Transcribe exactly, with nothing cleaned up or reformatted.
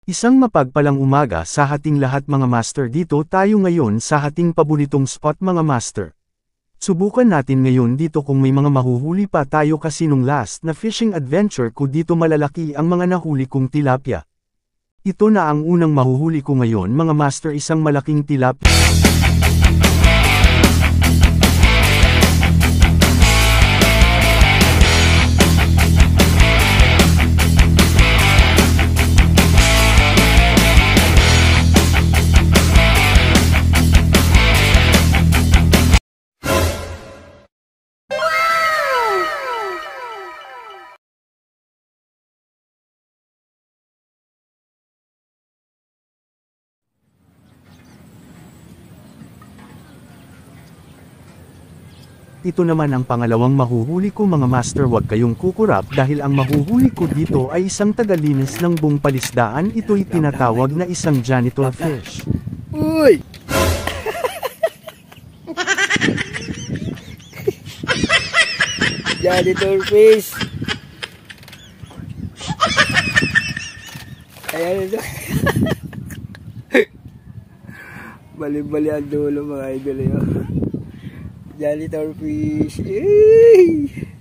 Isang mapagpalang umaga sa ating lahat mga master, dito tayo ngayon sa ating paboritong spot mga master. Subukan natin ngayon dito kung may mga mahuhuli pa tayo kasi nung last na fishing adventure ko dito malalaki ang mga nahuli kong tilapia. Ito na ang unang mahuhuli ko ngayon mga master, isang malaking tilapia. Ito naman ang pangalawang mahuhuli ko mga master, huwag kayong kukurap dahil ang mahuhuli ko dito ay isang tagalinis ng buong palisdaan. Ito'y tinatawag na isang janitor fish. Uy! Janitor fish! Ayan ito. Bali-bali ang dulo mga idol yun. Janitor fish. Yay!